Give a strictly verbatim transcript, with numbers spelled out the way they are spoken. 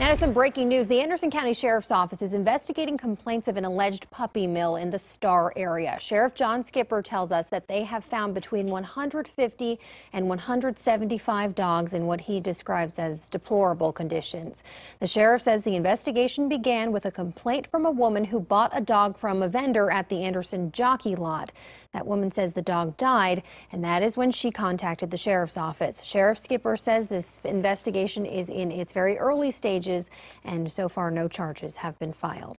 Now, some breaking news. The Anderson County Sheriff's Office is investigating complaints of an alleged puppy mill in the Starr area. Sheriff John Skipper tells us that they have found between one hundred fifty and one hundred seventy-five dogs in what he describes as deplorable conditions. The sheriff says the investigation began with a complaint from a woman who bought a dog from a vendor at the Anderson jockey lot. That woman says the dog died, and that is when she contacted the sheriff's office. Sheriff Skipper says this investigation is in its very early stages, and so far no charges have been filed.